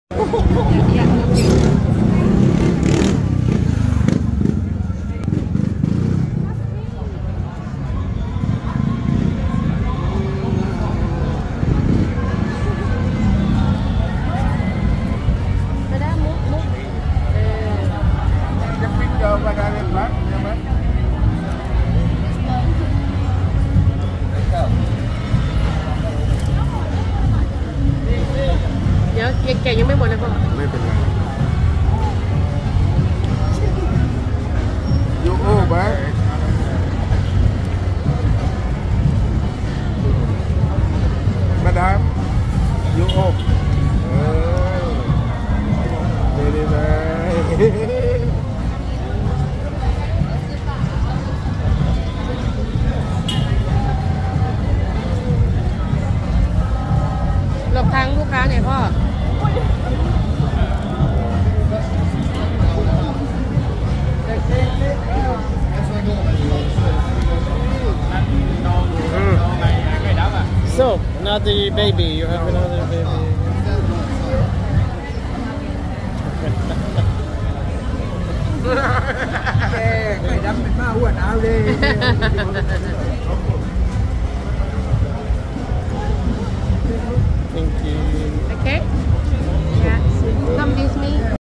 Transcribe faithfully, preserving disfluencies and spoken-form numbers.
เดี๋ยวแกยังไม่หมดนะพ่อไม่เป็นไรยูโอ้บ้ามาดามยูโอเออดีดีเลยหลบทางลูกค้าหน่อยพ่อ So, another baby. You have another baby. แกไก่ดำเป็นม้าอ้วนเอาเลย